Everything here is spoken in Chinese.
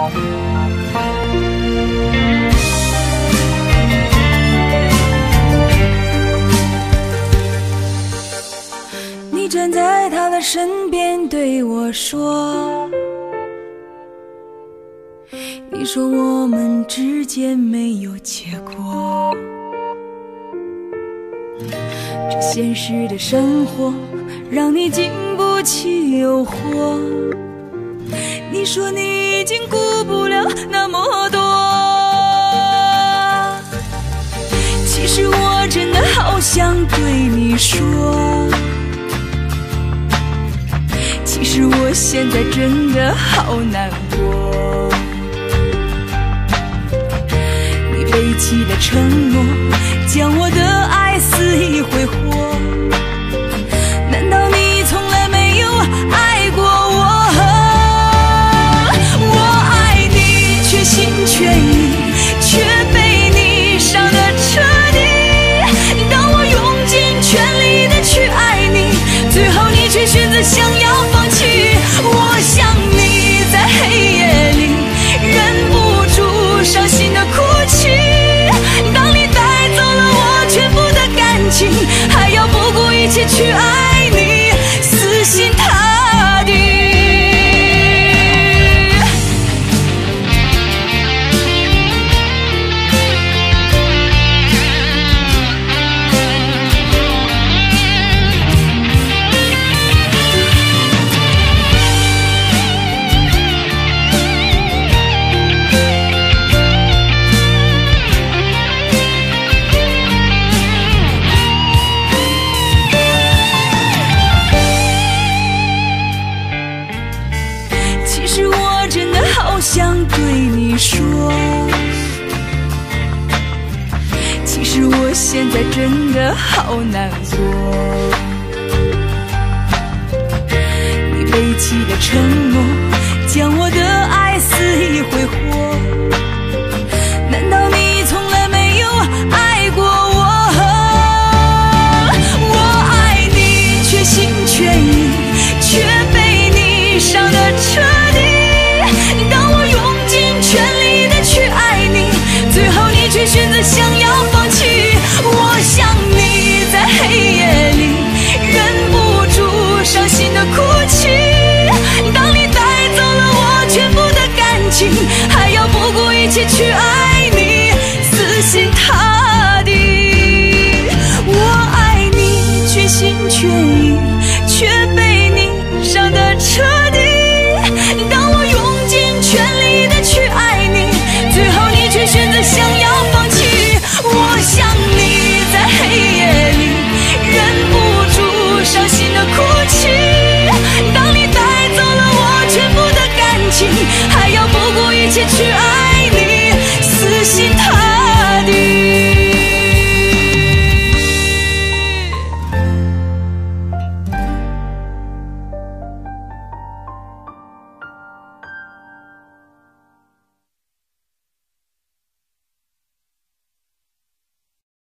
你站在他的身边对我说，你说我们之间没有结果，这现实的生活让你经不起诱惑，你说你已经顾不了那么多，其实我真的好想对你说，其实我现在真的好难过，你背弃了承诺，将我的爱肆意挥霍，难道你从来没有爱过我？我爱你，全心全意，却被你伤得彻底，当我用尽全力的去爱你，最后你却选择想要放弃，我想你在黑夜里忍不住伤心的哭泣，当你带走了我全部的感情，还要不顾一切去爱你，死心塌地。好想对你说，其实我现在真的好难过，你背弃了承诺，将我的爱肆意挥霍，难道你从来没有爱过我？我爱你，全心全意，却被你伤得彻底，当我用尽全力的去爱你，最后你却选择想要放弃，我想你在黑夜里忍不住伤心的哭泣，当你带走了我全部的感情，还要不顾一切去爱你，死心塌地。我爱你，全心全意，却被你伤得彻底，当我用尽全力的去爱你，最后你却选择想要放弃，我想你在黑夜里忍不住伤心的哭泣，当你带走了我全部的感情，还要不顾一切去爱